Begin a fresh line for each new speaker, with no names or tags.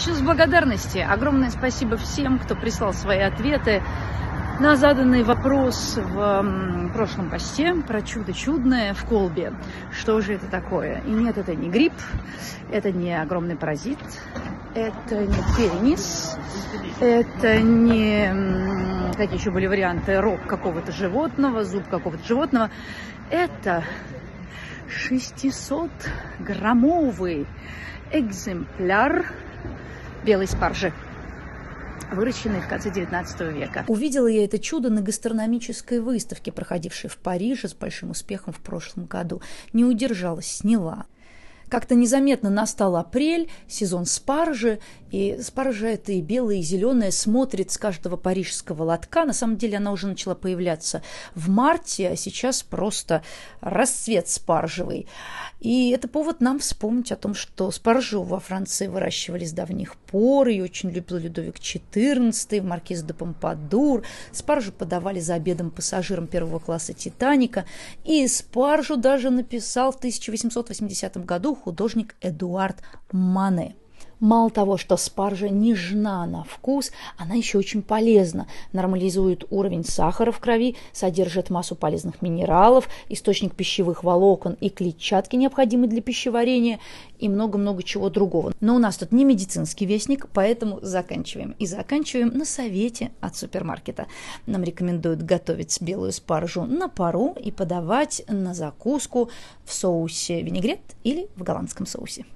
начну с благодарности. Огромное спасибо всем, кто прислал свои ответы на заданный вопрос в прошлом посте про чудо чудное в колбе. Что же это такое? И нет, это не гриб, это не огромный паразит, это не пенис, это не... Какие еще были варианты? Рог какого-то животного, зуб какого-то животного. Это 600-граммовый экземпляр белой спаржи, выращенный в конце 19 века.
Увидела я это чудо на гастрономической выставке, проходившей в Париже с большим успехом в прошлом году. Не удержалась, сняла. Как-то незаметно настал апрель, сезон спаржи, и спаржа эта и белая, и зеленая смотрит с каждого парижского лотка. На самом деле она уже начала появляться в марте, а сейчас просто расцвет спаржевый. И это повод нам вспомнить о том, что спаржу во Франции выращивали с давних пор, и очень любил Людовик XIV, маркиз де Помпадур. Спаржу подавали за обедом пассажирам первого класса «Титаника», и спаржу даже написал в 1880 году художник Эдуард Мане. Мало того, что спаржа нежна на вкус, она еще очень полезна. Нормализует уровень сахара в крови, содержит массу полезных минералов, источник пищевых волокон и клетчатки, необходимой для пищеварения, и много-много чего другого. Но у нас тут не медицинский вестник, поэтому заканчиваем. И заканчиваем на совете от супермаркета. Нам рекомендуют готовить белую спаржу на пару и подавать на закуску в соусе винегрет или в голландском соусе.